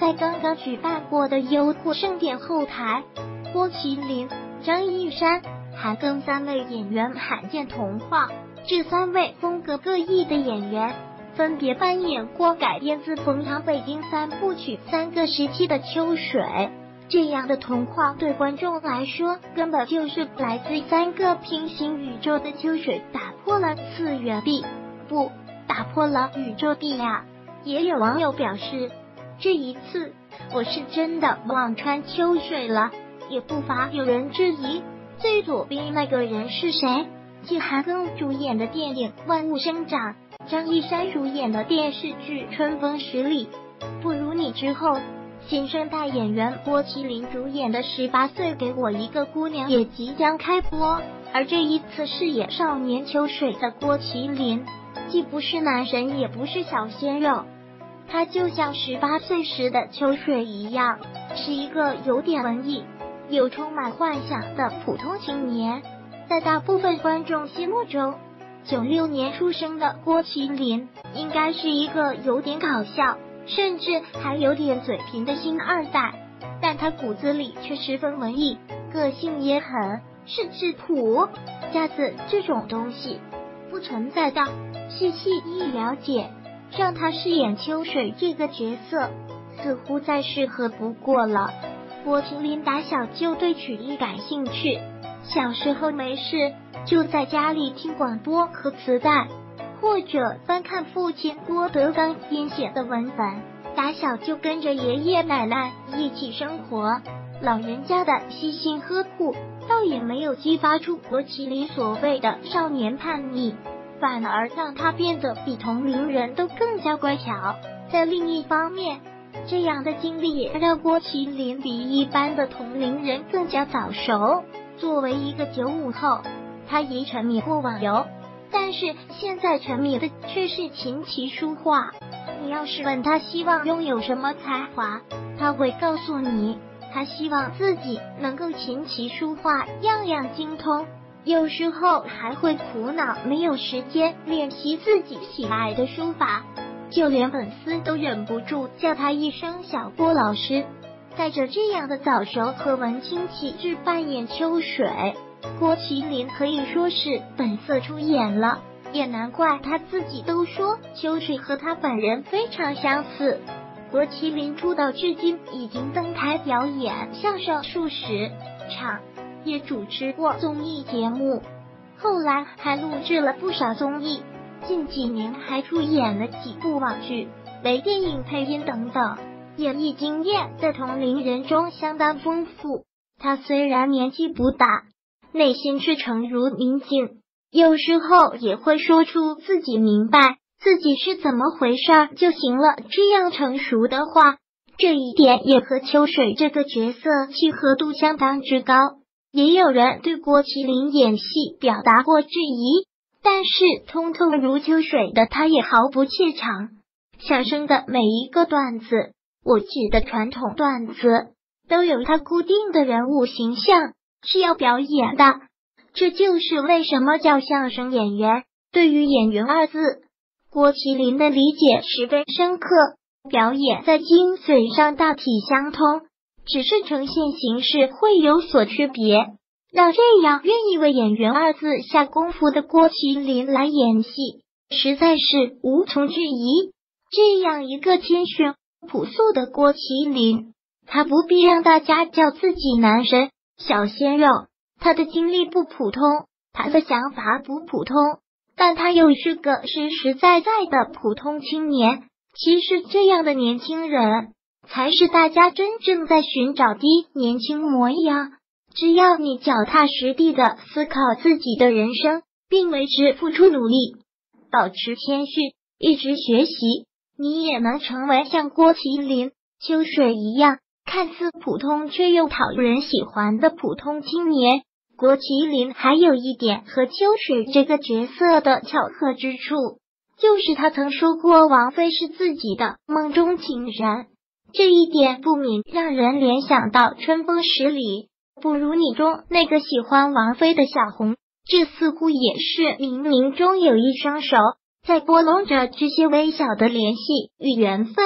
在刚刚举办过的优酷盛典后台，郭麒麟、张一山还跟3位演员罕见同框。这3位风格各异的演员分别扮演过改编自冯唐北京3部曲3个时期的秋水。这样的同框对观众来说根本就是来自3个平行宇宙的秋水打破了次元壁，不，打破了宇宙壁呀。也有网友表示，这一次我是真的望穿秋水了。也不乏有人质疑，最左边那个人是谁？继韩庚主演的电影《万物生长》，张一山主演的电视剧《春风十里不如你》之后，新生代演员郭麒麟主演的18岁给我一个姑娘也即将开播。而这一次饰演少年秋水的郭麒麟，既不是男神也不是小鲜肉，他就像18岁时的秋水一样，是一个有点文艺又充满幻想的普通青年。在大部分观众心目中，96年出生的郭麒麟应该是一个有点搞笑，甚至还有点嘴贫的星二代，但他骨子里却十分文艺，个性也很是质朴。架子这种东西不存在的，细细一了解，让他饰演秋水这个角色似乎再适合不过了。郭麒麟打小就对曲艺感兴趣，小时候没事就在家里听广播和磁带，或者翻看父亲郭德纲编写的文本。打小就跟着爷爷奶奶一起生活，老人家的悉心呵护倒也没有激发出郭麒麟所谓的少年叛逆，反而让他变得比同龄人都更加乖巧。在另一方面，这样的经历也让郭麒麟比一般的同龄人更加早熟。作为一个95后，他也沉迷过网游，但是现在沉迷的却是琴棋书画。你要是问他希望拥有什么才华，他会告诉你，他希望自己能够琴棋书画样样精通，有时候还会苦恼没有时间练习自己喜爱的书法，就连粉丝都忍不住叫他一声小郭老师。带着这样的早熟和文青气质扮演秋水，郭麒麟可以说是本色出演了，也难怪他自己都说秋水和他本人非常相似。郭麒麟出道至今已经登台表演相声数十场，也主持过综艺节目，后来还录制了不少综艺，近几年还出演了几部网剧、微电影配音等等，演艺经验在同龄人中相当丰富。他虽然年纪不大，内心却诚如明镜，有时候也会说出自己明白自己是怎么回事就行了这样成熟的话，这一点也和秋水这个角色契合度相当之高。也有人对郭麒麟演戏表达过质疑，但是通透如秋水的他也毫不怯场。相声的每一个段子，我指的传统段子，都有他固定的人物形象是要表演的，这就是为什么叫相声演员。对于演员二字，郭麒麟的理解十分深刻，表演在精髓上大体相通，只是呈现形式会有所区别，让这样愿意为演员二字下功夫的郭麒麟来演戏，实在是无从质疑。这样一个谦逊朴素的郭麒麟，他不必让大家叫自己男神小鲜肉，他的经历不普通，他的想法不普通，但他又是个实实在在的普通青年。其实这样的年轻人才是大家真正在寻找的年轻模样。只要你脚踏实地的思考自己的人生，并为之付出努力，保持谦逊，一直学习，你也能成为像郭麒麟、秋水一样看似普通却又讨人喜欢的普通青年。郭麒麟还有一点和秋水这个角色的巧合之处，就是他曾说过王菲是自己的梦中情人，这一点不免让人联想到《春风十里不如你》中那个喜欢王菲的小红，这似乎也是冥冥中有一双手在拨弄着这些微小的联系与缘分。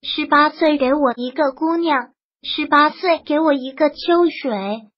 18岁给我一个姑娘，18岁给我一个秋水。